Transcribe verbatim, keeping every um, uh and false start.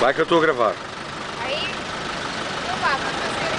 Vai que eu estou a gravar. Aí, não vá, mas